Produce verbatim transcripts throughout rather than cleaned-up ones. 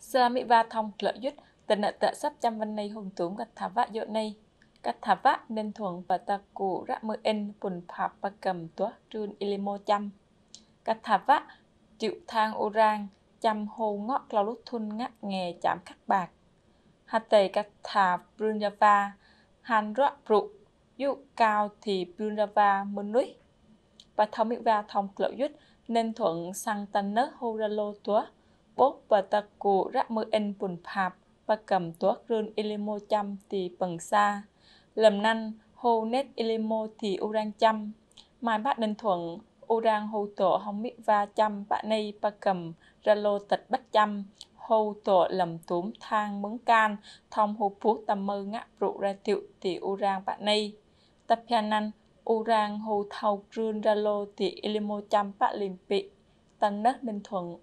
Sa mỹ va thông lợi dứt tình nợ tợ sắp trăm văn này hùng túm gặt thả vạ dội này gặt thả vạ nên thuận và ta cụ rạ mơ en bùn phạp và cầm tuа trun ilimo chăm gặt thả vạ chịu thang ô rang chăm hồ ngọ clau lút thun ngắt nghề chạm khắc bạc hạt tề gặt thả brunjava hàn rõ rụ dụ cao thì brunjava môn núi và thông mỹ va thông lợi dứt nên thuận sang tân nớ hô ra lô tua bố và ta cụ rạ mơ en bùn phạp và cầm tuốt rươn ilimo chăm thì bằng xa lầm năn hô nét ilimo thì urang chăm mai bát nên thuận urang hô tổ hông mít va chăm bạn này ba cầm ra lô tật bắt chăm hô tổ lầm túm thang mứng can thông hô phú tầm mơ ngã rụ ra tiệu thì urang bạn này tập nhà năn urang hô thâu rươn ra lô thì ilimo chăm bạn liền bị tân nất nên thuận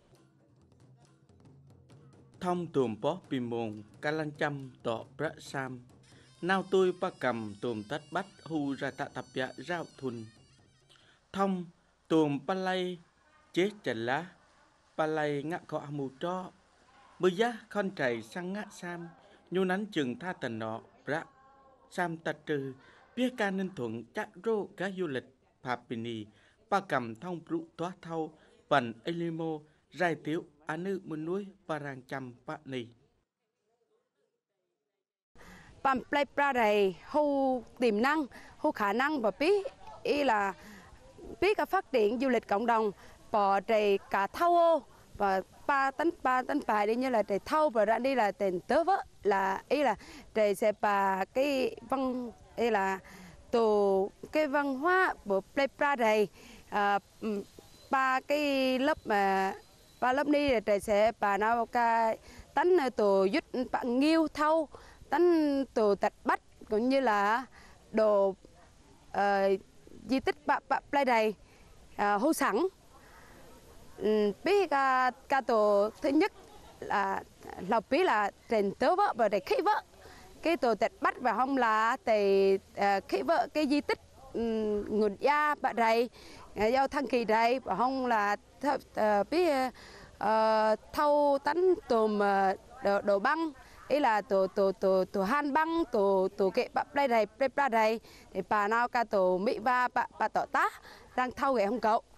thông tùm bó bì môn ca lăng chăm tọ bra sam nào tôi ba cầm tùm tất bắt hu ra tạ tập dạ rau thun thông tùm ba lay chết chần lá ba lay ngã có mù cho bữa giá con trầy sang ngã sam nhu nắn chừng tha tần nọ bra sam ta trừ biết ca nên thuận chắc rô cá du lịch papini ba cầm thông rũ toa thâu vần elimo rai tiếu anh nữ muốn núi parang chăm pa ni Pam play pra này hưu tiềm năng hưu khả năng và biết ý là biết cả phát triển du lịch cộng đồng bỏ trầy cả thâu ô và ba tấn ba tấn bài đi như là trầy thâu và ra đi là tiền tớ vỡ là ý là trầy sẽ bà cái văn ý là tổ cái văn hóa của play pra này à, ba cái lớp mà ba lớp đi là trầy sẽ bà nào cái tấn tổ giúp bạn nghiêu thâu tấn tổ tạch bách cũng như là đồ uh, di tích bạ bạ play này uh, hô sẵn um, biết ca ca tổ thứ nhất là lộc biết là trên tớ vợ và để khí vợ cái tổ tạch bách và không là để uh, khí vợ cái di tích um, nguồn gia bạ này uh, giao thăng kỳ đây và không là uh, biết uh, thâu tấn tùm uh, đồ, đồ băng ý là tổ tổ tổ tổ han băng tổ tổ kệ bắp đây này đây ba đây để bà nào cả tổ mỹ va bà bà tổ tá đang thâu ghẻ không cậu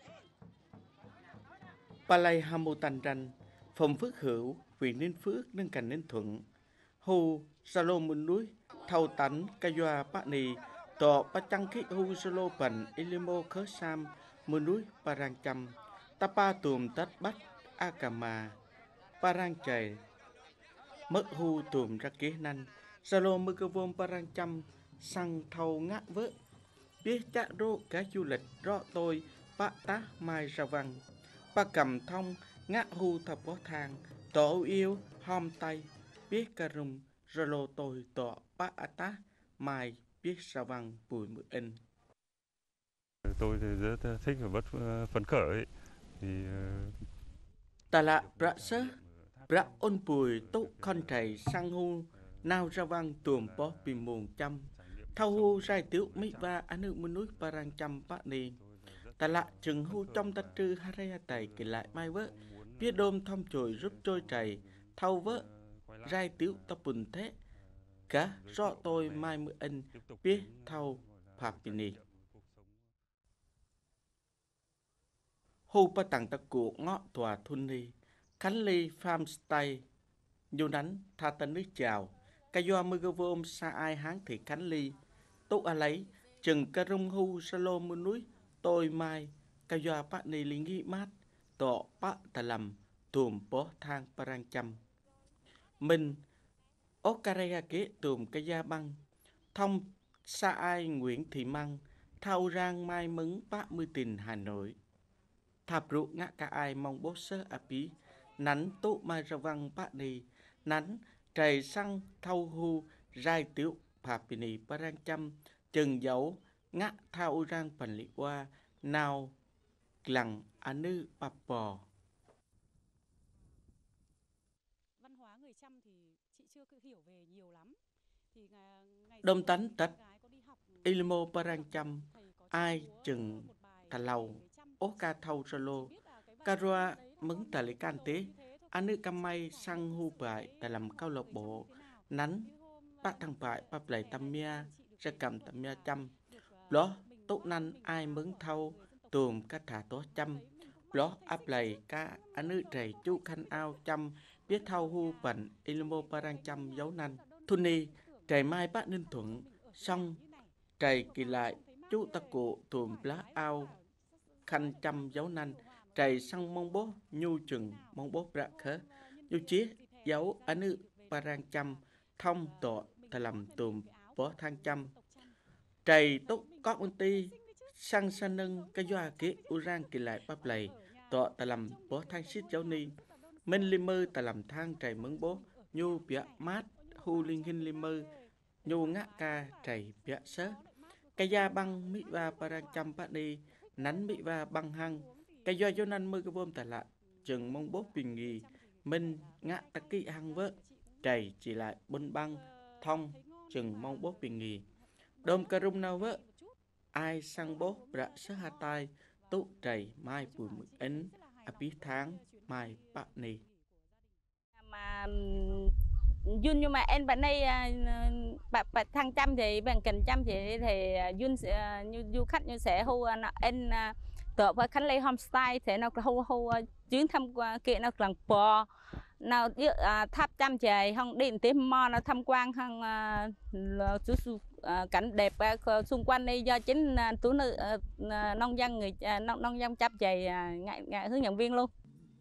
ba lay hamu tan ranh phòng phước hữu vì nên phước nên cảnh nên thuận hu salo mun núi thâu tánh ca doa pa ni tọ pa chăng khí hu salo bẩn ilimo khớ sam mun núi parang chăm tapa tùm tất bắt akama parang chày mất hu tùm ra kế năn salo mơ cơ vôm parang chăm sang thâu ngã vỡ biết chắc rô cá du lịch rõ tôi pa tá mai ra văn pa cầm thông ngã hu thập bó thang tổ yêu hom tay biết cà rung salo tôi tọ pa tá mai biết ra văn bùi mực in. Tôi thì rất thích và rất phấn khởi thì ta lạ bạ sớ bạ ôn bùi tốt con thầy sang hu nào ra văn tuồng bó bì mùng chăm thâu hu rai tiếu mỹ va anh nữ muốn núi parang chăm bạ ni ta lạ chừng hu trong ta trư haraya tài kể lại mai vỡ biết đôm thom chồi rút trôi chảy thâu vỡ rai tiếu ta bùn thế cá rõ tôi mai mưa ân biết thâu papini hu pa tặng ta cụ ngọ tòa thun ni khánh ly farm stay nhu nắn tha tân nước chào ca doa mưa gơ vôm sa ai háng thì khánh ly tốt a lấy chừng ca rung hu salo mưa núi tôi mai ca doa pa ni linh nghi mát tọ pa ta lầm tùm bó thang parang chăm mình okaraya kế tùm ca gia băng thông sa ai Nguyễn Thị Măng thao rang mai mứng pa mươi tình Hà Nội thạp rượu ngã cả ai mong bố sơ à bí nắn tụ mai ra văn bạ đi nắn trầy xăng thâu hu rai tiếu papini parang chăm chừng dấu ngã thao rang phần lị qua nào lằng anh nữ bạp bò. Văn hóa người Chăm thì chị chưa hiểu về nhiều lắm. Thì ngày Đông tánh tách ilimo parang chăm ai chừng thà lầu ố ca thâu solo Carua mứng tà lì can tế anh nữ cam may sang hu bại tại làm cao lộc bộ nắn bác thằng bại bác lấy tam mia sẽ cầm tam mia trăm đó tốt năn ai mướn thâu tùm các thả tố trăm đó áp lầy ca anh nữ trầy chú khăn ao trăm biết thâu hu bẩn ilmo parang trăm dấu năn thun ni trầy mai bác ninh thuận xong trầy kỳ lại chú ta cụ tùm lá ao khăn trăm dấu năn trầy sang mong bố nhu chừng mong bố rạ khớ nhu chía dấu anh nữ parang trăm thông tọa ta làm tùm bó thang trăm trầy tốt có ôn ti sang sa nâng cái doa kế u rang kỳ lại bắp lầy tọa ta làm bó thang xít dấu ni minh li mơ ta làm thang trầy mướn bố nhu bịa mát hu linh hình li mơ nhu ngã ca trầy bịa sớ cái da băng mỹ va parang trăm bát đi nắn mỹ va băng hăng cái doa dấu năn mơ cái bom ta lạ chừng mong bố bình nghỉ minh ngã ta kỵ hăng vỡ trầy chỉ lại bôn băng thông chừng mong bố bình nghỉ đôm cà rung nào vỡ ai sang bố rạ sớ hà tai tụ trầy mai bùi mực ấn à bí tháng mai bạc nì mà Yun nhưng mà em bạn đây bạn bạn thằng trăm thì bạn cần trăm thì thì Yun như du khách như sẽ hu em tọa với khánh lê homestay thì nó hu hu chuyến thăm kia nó lần bò nào tháp trăm trời không điện tím mo nó tham quan không cảnh đẹp xung quanh đây do chính tú nữ nông dân người nông nông dân chấp trời ngại ngại hướng dẫn viên luôn.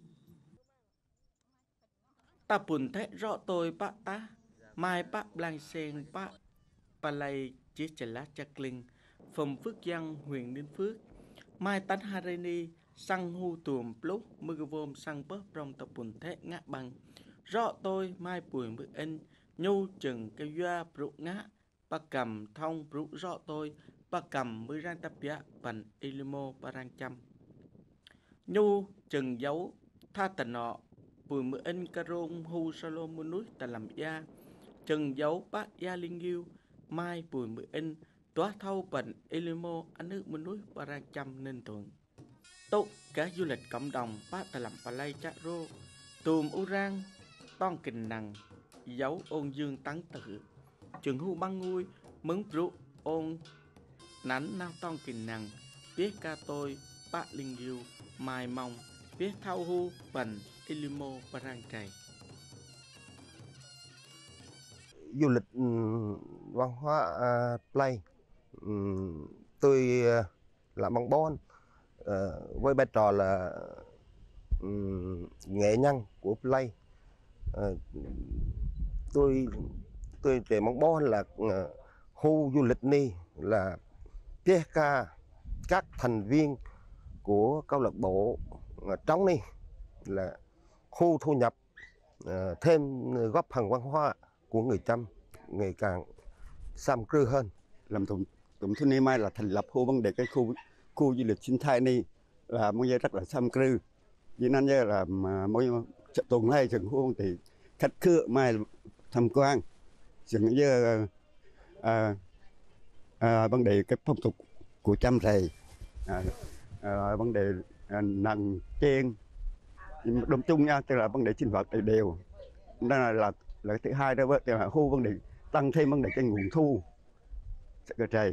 Ta buồn thấy rõ tôi bác ta mai bác blang sen bác bà lầy chỉ chả lá chạc linh phòng Phước Giang huyện Ninh Phước mai tánh Hareni sang hu tùm lúc mưa vôm sang bớt trong tập buồn thế ngã bằng rõ tôi mai bùi mực in nhu chừng cái doa brụ ngã bà cầm thông brụ rõ tôi bà cầm mới rang tập giá bằng ilimo parang trăm nhu chừng dấu tha tần nọ bùi mực in cà rôn hu salom mưa núi ta làm da chừng dấu bác gia linh yêu mai bùi mực in tóa thâu bằng ilimo anh nước mưa núi parang trăm nên thuận tốt cả du lịch cộng đồng bác ta làm bà lay chát rô tùm u rang toan kình nằng dấu ôn dương tán tự trường hu băng ngui mướn rượu ôn nắn nao toan kình nằng biết ca tôi bác linh yêu mai mong biết thâu hu bằng ilimo parang trầy. Du lịch um, văn hóa uh, play um, tôi uh, là băng bon uh, với vai trò là um, nghệ nhân của play. uh, tôi tôi để băng bon là uh, khu du lịch ni là pê ca các thành viên của câu lạc bộ uh, trống ni là khu thu nhập uh, thêm góp phần văn hóa của người Chăm ngày càng xâm cư hơn. Làm tổng tổng thôn Ni Mai là thành lập khu vấn đề cái khu khu du lịch sinh thái này là bây giờ rất là xâm cư, vì nên giờ là mỗi tuần này trường khu thì khách khứa mai tham quan, trường giờ à, à, vấn đề cái phong tục của Chăm thầy à, à, vấn đề à, nặng trên đồng chung nha, tức là vấn đề sinh hoạt đều đều, đó là là là thứ hai đó là khu vấn đề tăng thêm vấn đề cái nguồn thu cơ trời.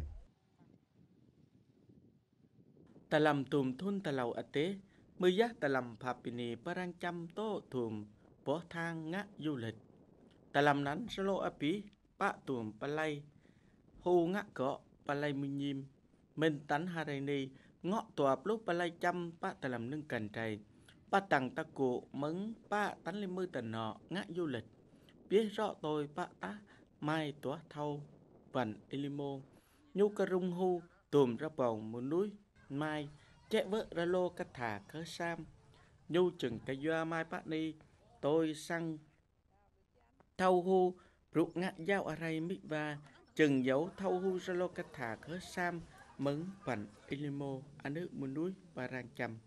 Ta làm tùm thun ta lầu ate mưa giác ta làm papini parang trăm tô tùm bó thang ngã du lịch ta làm nắn solo api bạ tùm palay hu ngã cọ palay minh nhim mình tánh harani ngọ tòa lúc palay trăm bạ ta làm nâng cành trầy ba tầng ta cụ mấn ba tánh lên mưa tần nọ ngã du lịch biết rõ tôi bạ ta mai tóa thâu vần ilimo nhu ca rung hu tùm ra bồng một núi mai chạy vợ ra lô cắt thả khớ sam nhu chừng cái doa mai bác đi tôi sang thâu hu rụt ngã giao ở đây mít và chừng dấu thâu hu ra lô cắt thả khớ sam mấn vần ilimo anh nước một núi parang trăm.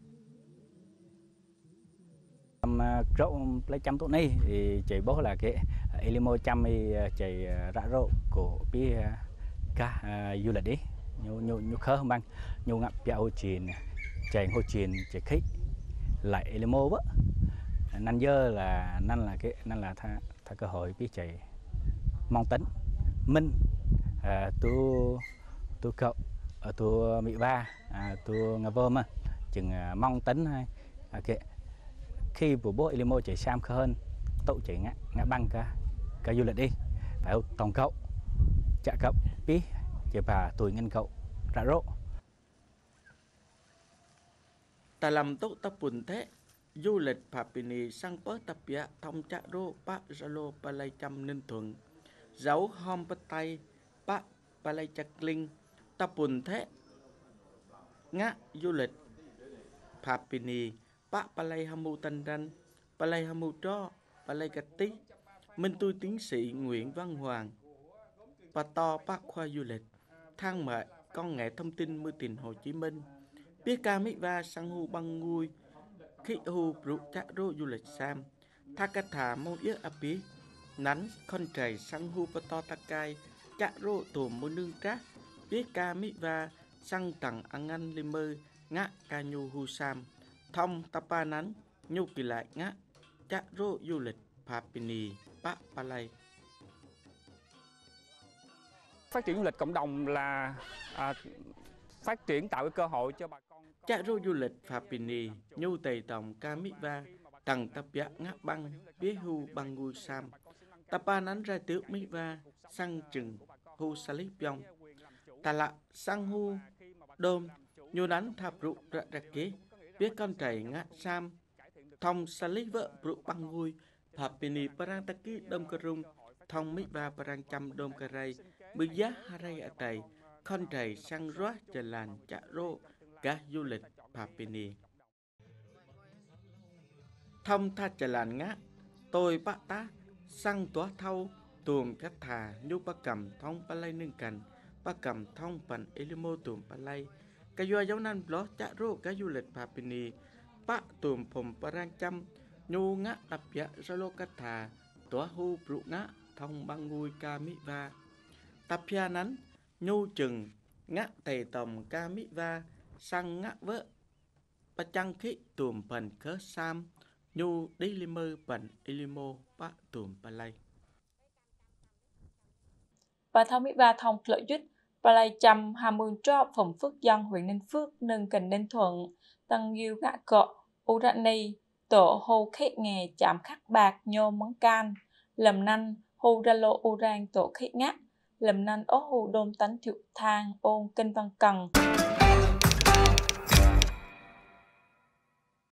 Rộ lấy trăm tụ này thì chạy bố là cái ilimo trăm thì chạy rạ rộ của cái cả du lịch đi nhu nhu nhu khớ không bằng nhu ngập bèo chìn chạy hồ chìn chạy khích lại ilimo vợ nên giờ là nên là cái nên là tha tha cơ hội biết chạy mong tính minh à, tu tu cậu tu mỹ ba à, tu ngà vơm á chừng mong tính hay à, cái khi bộ bố Ilimo chạy sam hơn tụ chạy ngã ngã băng cả cả du lịch đi phải tổng cậu chạ cậu biết chạy bà tuổi ngân cậu ra rộ ta làm tốt tập bùn thế du lịch Papini sang bớt tập bịa thông chạ rô bác Zalo Palay Chăm Ninh Thuận dấu hôm bắt tay bác Palay Chạc Linh tập bùn thế ngã du lịch Papini bác Palay Hamu Tân Ranh Palay Hamu Tró Palay Cát Tí Minh tôi tiến sĩ Nguyễn Văn Hoàng và to bác khoa du lịch thang mệ công nghệ thông tin mưu tình Hồ Chí Minh biết ca mỹ va sang hu băng ngui khi hu rượu chạ rô du lịch sam tha cát thả mong yết áp bí nắn con trời sang hu bát to ta cai chạ rô tùm mô nương trác biết ca mỹ va sang tặng ăn ăn li mơ ngã ca nhu hu sam thông tapa nắn nhu kỳ lại ngã chạ rô du lịch Papini Bắc Palay. Phát triển du lịch cộng đồng là à, phát triển tạo cái cơ hội cho bà con. Chạ rô du lịch Papini nhu tây tổng ca mỹ va tầng tập bạ ngã băng biết hu băng ngui sam tapa nắn ra tiểu mỹ va sang chừng hu salip yong ta lạ sang hu đôm nhu nắn tháp rượu ra ra kế biết con chảy ngã sam thông salip vợ rượu băng ngui Papini parang taki dom kerung thông mỹ va parang chăm dom karay bự giá haray ở tây con chảy sang rót chờ làn chạ rô cả du lịch Papini thông tha chờ làn ngã tôi bác tá sang tóa thâu tuồng cát thà nhu bác cầm thông Palay nương cành bác cầm thông phần Ilimo tuồng Palay cái doa giáo nan blog chạ rô cả du lịch Papini bác tuồng phồng parang chăm nhu ngã đập dạ Zalo cát thà tóa hu brụ ngã thông băng ngui ca mỹ va tập pia nắn nhu chừng ngã tề tổng ca mỹ va sang ngã vợ bà chăng khí tuồng phần khớ sam nhu đi li mơ phần Ilimo bác tuồng Palay và thông mỹ va thông lợi dứt Palay Chăm hai mươi cho phòng Phước Dân huyện Ninh Phước nâng cần Ninh Thuận tăng yêu ngã cọ Urani tổ hô khét nghề chạm khắc bạc nhô món can lầm nanh hô ra lô urang tổ khét ngắt lầm nanh ố hô đôn tánh thiệu thang ôn kinh văn cần